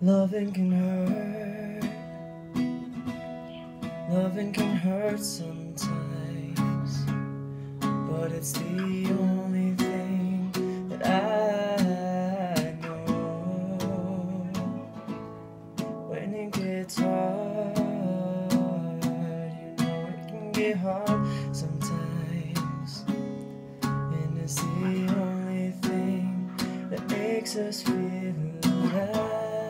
Loving can hurt. Loving can hurt sometimes, but it's the only thing that I know. When it gets hard, you know it can get hard sometimes, and it's the only thing that makes us feel alive.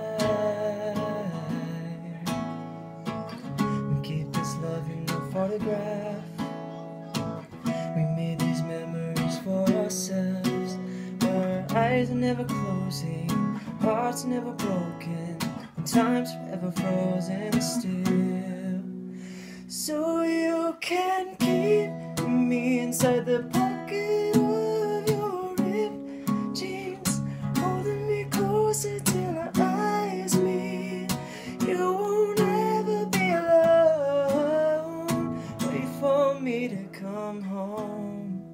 Love in a photograph. We made these memories for ourselves, where our eyes are never closing, hearts never broken, and time's forever frozen still. So you can keep me inside the pocket of your ripped jeans, holding me closer till our eyes meet. You won't ever be alone. Wait for me to come home.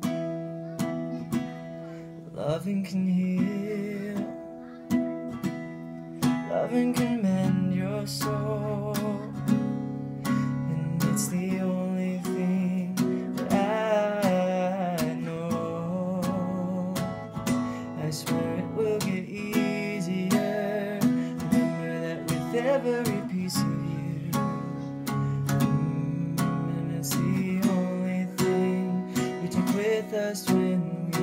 Loving can heal. Loving can mend your soul, and it's the only thing that I know. I swear it will get easier. Remember that with every piece of you. It's the only thing we take with us when we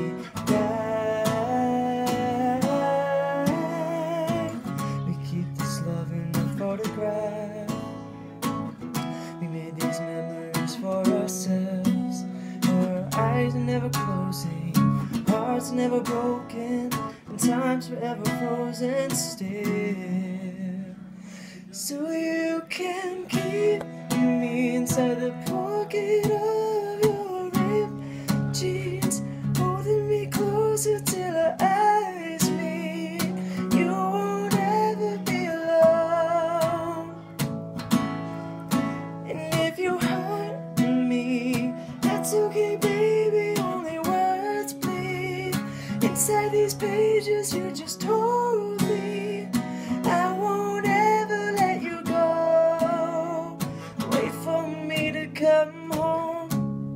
die. We keep this love in a photograph. We made these memories for ourselves, where our eyes are never closing, hearts never broken, and time's forever frozen still. So you can keep me inside the pocket of your ripped jeans, holding me closer till our eyes meet. You won't ever be alone. And if you hurt me, that's okay, baby, only words bleed. Inside these pages you just told me, I won't ever let you go. Wait for me to come home.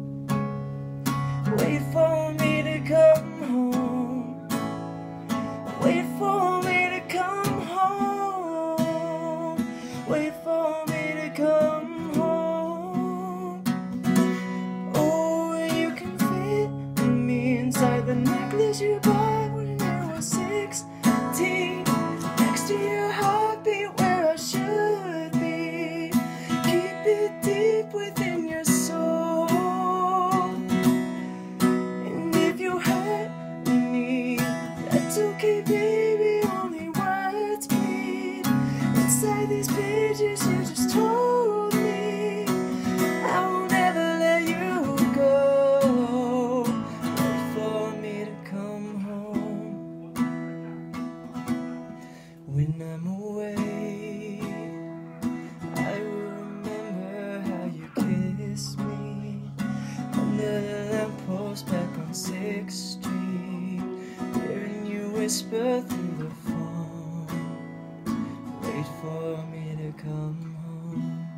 Wait for me to come home. Wait for me to come home. Wait for me to come home. Oh, you can fit me inside the necklace you bought when you were 16, next to your heartbeat where I should be. Keep it deep within your soul. And if you hurt me, that's okay, baby, only words bleed. Inside these pages you just told me, I won't ever let you go. Wait for me to come home. When I'm away, I will remember how you kissed me under the lamppost back on 6th Street, hearing you whisper through the phone. Wait for me to come home.